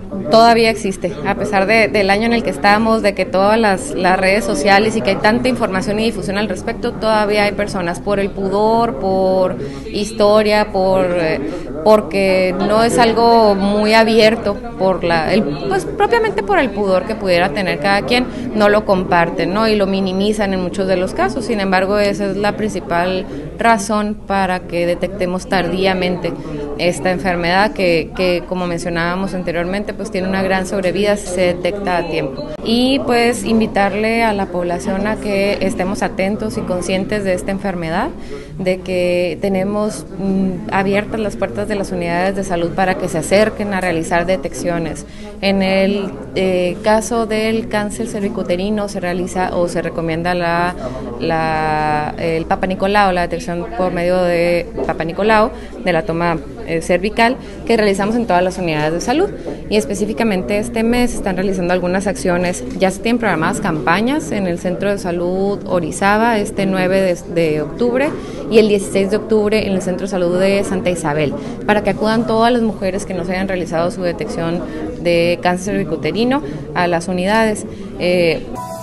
todavía existe, a pesar del año en el que estamos, de que todas las redes sociales y que hay tanta información y difusión al respecto, todavía hay personas por el pudor, por historia, porque no es algo muy abierto, pues propiamente por el pudor que pudiera tener cada quien, no lo comparten, ¿no? Y lo minimizan en muchos de los casos. Sin embargo, esa es la principal razón para que detectemos tardíamente esta enfermedad que como mencionábamos anteriormente, pues tiene una gran sobrevida si se detecta a tiempo. Y pues invitarle a la población a que estemos atentos y conscientes de esta enfermedad, de que tenemos abiertas las puertas de las unidades de salud para que se acerquen a realizar detecciones. En el caso del cáncer cervicuterino se realiza o se recomienda el Papa Nicolau, la detección por medio de Papa Nicolau, de la toma cervical, que realizamos en todas las unidades de salud. Y específicamente este mes están realizando algunas acciones, ya se tienen programadas campañas en el Centro de Salud Orizaba este 9 de octubre y el 16 de octubre en el Centro de Salud de Santa Isabel, para que acudan todas las mujeres que no se hayan realizado su detección de cáncer cervicuterino a las unidades.